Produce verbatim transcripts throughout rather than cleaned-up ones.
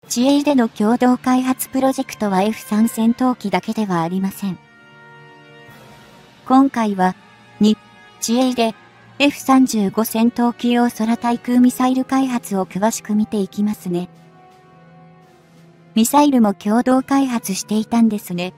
自衛での共同開発プロジェクトは エフスリー 戦闘機だけではありません。今回は、に、自衛で エフさんじゅうご 戦闘機用空対空ミサイル開発を詳しく見ていきますね。ミサイルも共同開発していたんですね。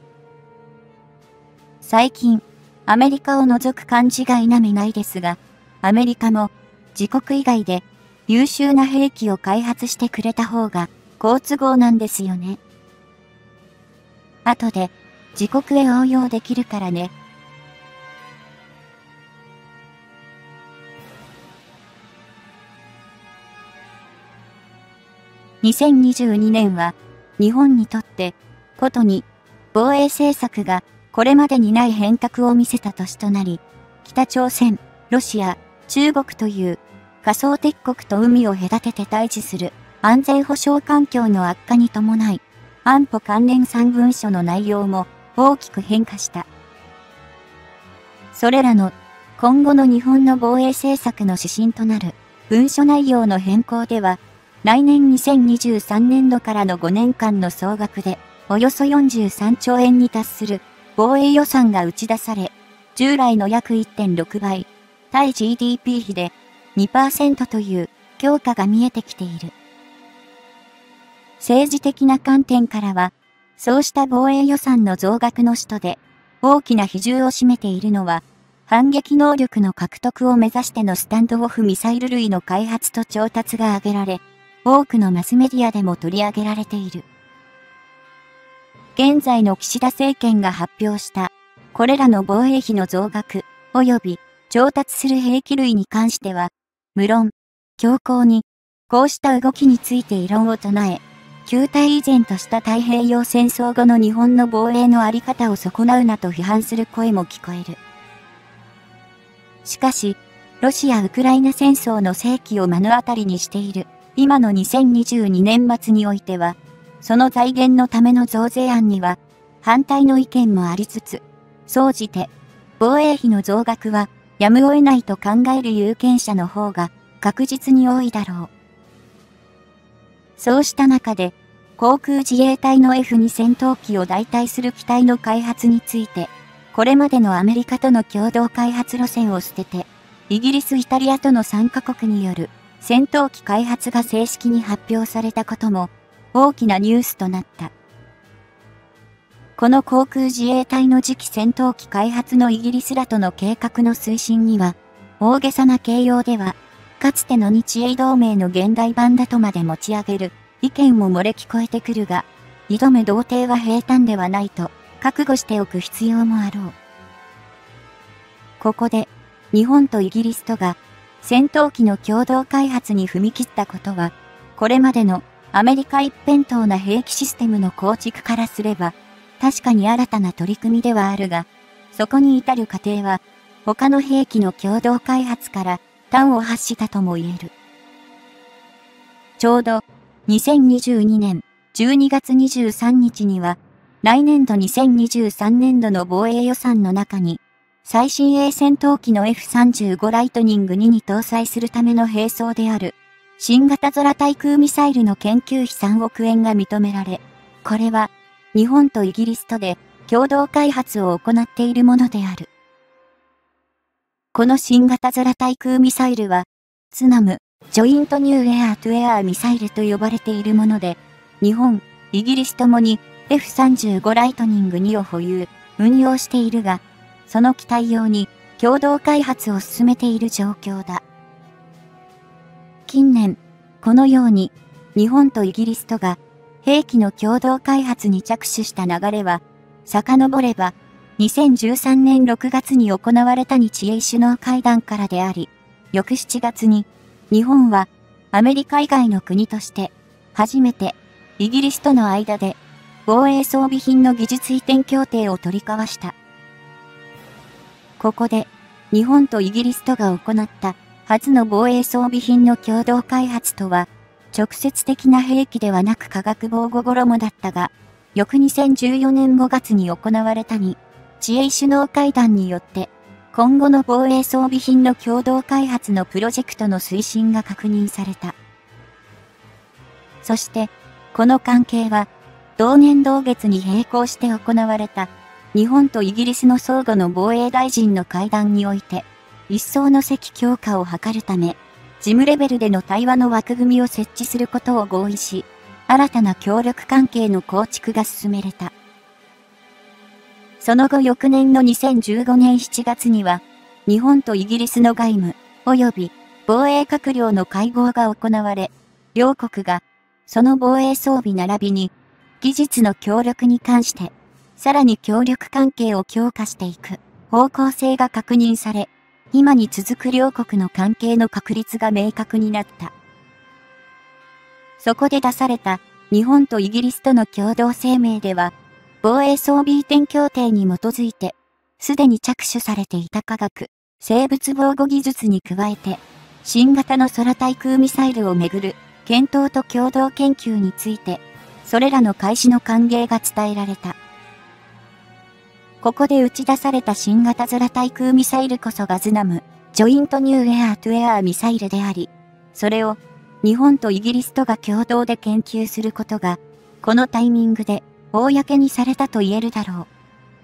最近、アメリカを除く感じが否めないですが、アメリカも自国以外で優秀な兵器を開発してくれた方が好都合なんですよね。後で自国へ応用できるからね。にせんにじゅうにねんは日本にとってことに防衛政策がこれまでにない変革を見せた年となり、北朝鮮、ロシア、中国という仮想敵国と海を隔てて対峙する安全保障環境の悪化に伴い、安保関連さん文書の内容も大きく変化した。それらの今後の日本の防衛政策の指針となる文書内容の変更では、来年にせんにじゅうさんねんどからのごねんかんの総額でおよそよんじゅうさんちょうえんに達する防衛予算が打ち出され、従来の約 いってんろくばい、対 ジーディーピー 比で にパーセント という強化が見えてきている。政治的な観点からは、そうした防衛予算の増額の使途で大きな比重を占めているのは、反撃能力の獲得を目指してのスタンドオフミサイル類の開発と調達が挙げられ、多くのマスメディアでも取り上げられている。現在の岸田政権が発表した、これらの防衛費の増額、及び調達する兵器類に関しては、無論、強硬に、こうした動きについて異論を唱え、旧態依然とした太平洋戦争後の日本の防衛のあり方を損なうなと批判する声も聞こえる。しかし、ロシア・ウクライナ戦争の世紀を目の当たりにしている、今のにせんにじゅうにねん末においては、その財源のための増税案には、反対の意見もありつつ、総じて、防衛費の増額は、やむを得ないと考える有権者の方が、確実に多いだろう。そうした中で、航空自衛隊の エフツー 戦闘機を代替する機体の開発について、これまでのアメリカとの共同開発路線を捨てて、イギリス・イタリアとのさんかこくによる戦闘機開発が正式に発表されたことも、大きなニュースとなった。この航空自衛隊の次期戦闘機開発のイギリスらとの計画の推進には、大げさな形容では、かつての日英同盟の現代版だとまで持ち上げる意見も漏れ聞こえてくるが、二度目同定は平坦ではないと覚悟しておく必要もあろう。ここで、日本とイギリスとが戦闘機の共同開発に踏み切ったことは、これまでのアメリカ一辺倒な兵器システムの構築からすれば、確かに新たな取り組みではあるが、そこに至る過程は、他の兵器の共同開発から端を発したとも言える。ちょうど、にせんにじゅうにねんじゅうにがつにじゅうさんにちには、来年度にせんにじゅうさんねんどの防衛予算の中に、最新鋭戦闘機の エフさんじゅうご ライトニングにに搭載するための兵装である、新型空対空ミサイルの研究費さんおくえんが認められ、これは、日本とイギリスとで共同開発を行っているものである。この新型空対空ミサイルは、ツナム、ジョイントニューエアートゥエアーミサイルと呼ばれているもので、日本、イギリスともに エフさんじゅうご ライトニングにを保有、運用しているが、その機体用に共同開発を進めている状況だ。近年、このように日本とイギリスとが兵器の共同開発に着手した流れは、遡ればにせんじゅうさんねんろくがつに行われた日英首脳会談からであり、翌しちがつに日本はアメリカ以外の国として初めてイギリスとの間で防衛装備品の技術移転協定を取り交わした。ここで日本とイギリスとが行った初の防衛装備品の共同開発とは、直接的な兵器ではなく化学防護衣だったが、翌にせんじゅうよねんごがつに行われた日英首脳会談によって、今後の防衛装備品の共同開発のプロジェクトの推進が確認された。そして、 この関係は、同年同月に並行して行われた、日本とイギリスの相互の防衛大臣の会談において、一層の積強化を図るため、事務レベルでの対話の枠組みを設置することを合意し、新たな協力関係の構築が進められた。その後翌年のにせんじゅうごねんしちがつには、日本とイギリスの外務及び防衛閣僚の会合が行われ、両国がその防衛装備並びに技術の協力に関して、さらに協力関係を強化していく方向性が確認され、今に続く両国の関係の確立が明確になった。そこで出された日本とイギリスとの共同声明では、防衛装備移転協定に基づいて、すでに着手されていた科学、生物防護技術に加えて、新型の空対空ミサイルをめぐる検討と共同研究について、それらの開始の歓迎が伝えられた。ここで打ち出された新型空対空ミサイルこそがズナム、ジョイントニューエアートゥエアーミサイルであり、それを日本とイギリスとが共同で研究することが、このタイミングで公にされたと言えるだろう。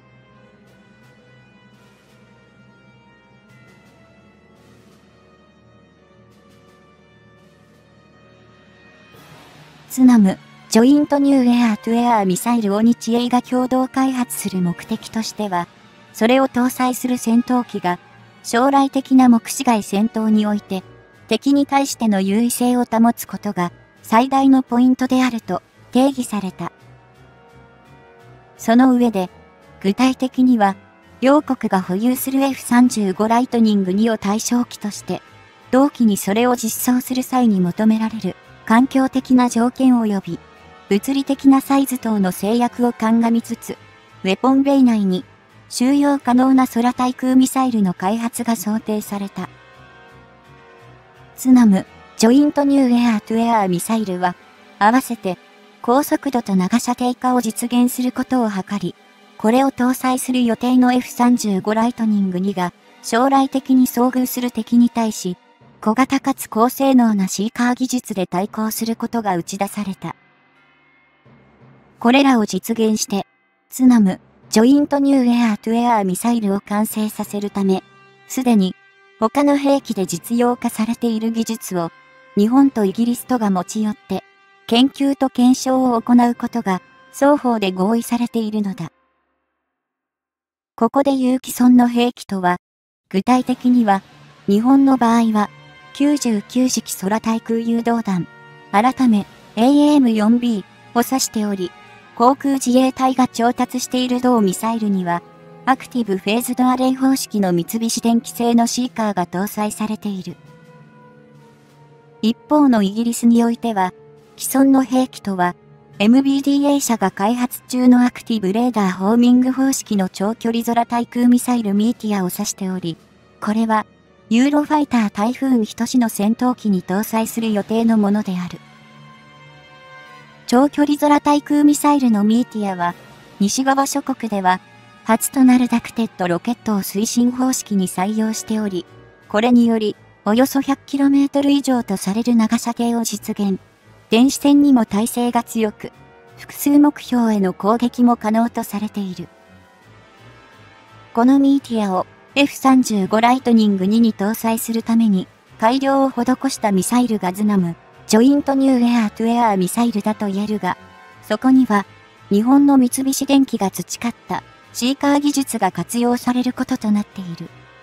ズナム、ジョイントニューエアートゥエアーミサイルを日英が共同開発する目的としては、それを搭載する戦闘機が、将来的な目視外戦闘において、敵に対しての優位性を保つことが最大のポイントであると定義された。その上で、具体的には、両国が保有する エフさんじゅうご ライトニングにを対象機として、同機にそれを実装する際に求められる環境的な条件及び、物理的なサイズ等の制約を鑑みつつ、ウェポンベイ内に収容可能な空対空ミサイルの開発が想定された。ズナム、ジョイントニューエアートゥエアーミサイルは、合わせて高速度と長射程化を実現することを図り、これを搭載する予定の エフさんじゅうご ライトニングにが将来的に遭遇する敵に対し、小型かつ高性能なシーカー技術で対抗することが打ち出された。これらを実現して、ズナム、ジョイントニューエアートゥエアーミサイルを完成させるため、すでに他の兵器で実用化されている技術を日本とイギリスとが持ち寄って研究と検証を行うことが双方で合意されているのだ。ここで言う既存の兵器とは、具体的には日本の場合はきゅうじゅうきゅう式空対空誘導弾、改め エーエーエムフォービー を指しており、航空自衛隊が調達している同ミサイルには、アクティブフェーズドアレイ方式の三菱電機製のシーカーが搭載されている。一方のイギリスにおいては、既存の兵器とは、エムビーディーエー 社が開発中のアクティブレーダーホーミング方式の長距離空対空ミサイルミーティアを指しており、これは、ユーロファイタータイフーン等の戦闘機に搭載する予定のものである。長距離空対空ミサイルのミーティアは、西側諸国では、初となるダクテッドロケットを推進方式に採用しており、これにより、およそ ひゃくキロメートル 以上とされる長射程を実現。電子戦にも耐性が強く、複数目標への攻撃も可能とされている。このミーティアを エフさんじゅうご ライトニングにに搭載するために、改良を施したミサイルがズナム、ジョイントニューエアートゥエアーミサイルだと言えるが、そこには、日本の三菱電機が培ったシーカー技術が活用されることとなっている。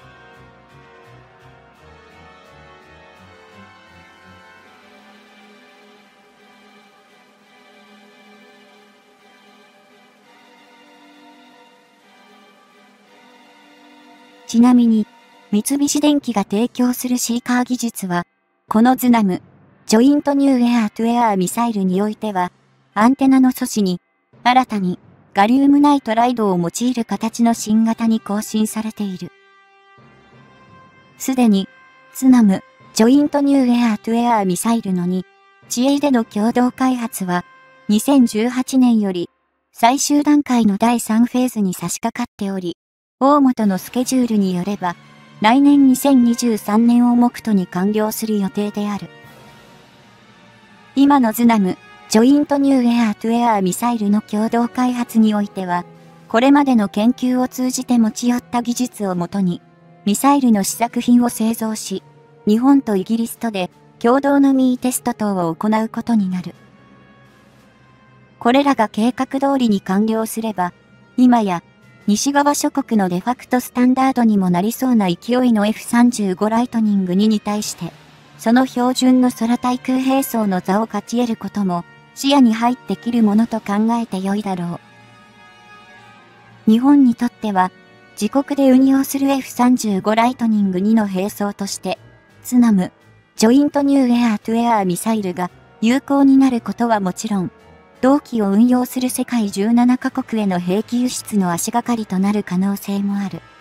ちなみに、三菱電機が提供するシーカー技術は、このズナム、ジョイントニューエアートゥエアーミサイルにおいては、アンテナの素子に、新たに、ガリウムナイトライドを用いる形の新型に更新されている。すでに、ズナム、ジョイントニューエアートゥエアーミサイルのに、地営での共同開発は、にせんじゅうはちねんより、最終段階のだいさんフェーズに差し掛かっており、大本のスケジュールによれば、来年にせんにじゅうさんねんを目途に完了する予定である。今のズナム、ジジョイントニューエアートゥエアーミサイルの共同開発においては、これまでの研究を通じて持ち寄った技術をもとに、ミサイルの試作品を製造し、日本とイギリスとで共同のミーテスト等を行うことになる。これらが計画通りに完了すれば、今や西側諸国のデファクトスタンダードにもなりそうな勢いの エフさんじゅうご ライトニングにに対して、その標準の空対空兵装の座を勝ち得ることも視野に入ってきるものと考えてよいだろう。日本にとっては、自国で運用する エフさんじゅうご ライトニングにの兵装として、ツナム、ジョイントニューエアートゥエアーミサイルが有効になることはもちろん、同機を運用する世界じゅうななカ国への兵器輸出の足がかりとなる可能性もある。